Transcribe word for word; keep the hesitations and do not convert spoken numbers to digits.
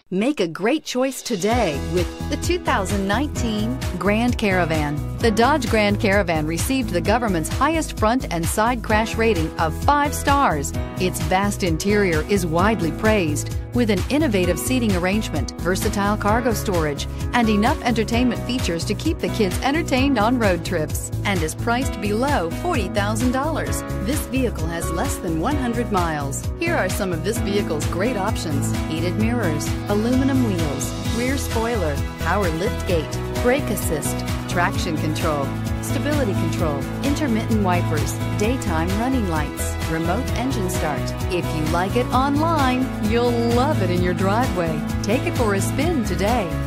Make a great choice today with the two thousand nineteen Grand Caravan. The Dodge Grand Caravan received the government's highest front and side crash rating of five stars. Its vast interior is widely praised, with an innovative seating arrangement, versatile cargo storage, and enough entertainment features to keep the kids entertained on road trips, and is priced below forty thousand dollars. This vehicle has less than one hundred miles. Here are some of this vehicle's great options: heated mirrors, aluminum wheels, rear spoiler, power lift gate, brake assist, traction control, stability control, intermittent wipers, daytime running lights, remote engine start. If you like it online, you'll love it in your driveway. Take it for a spin today.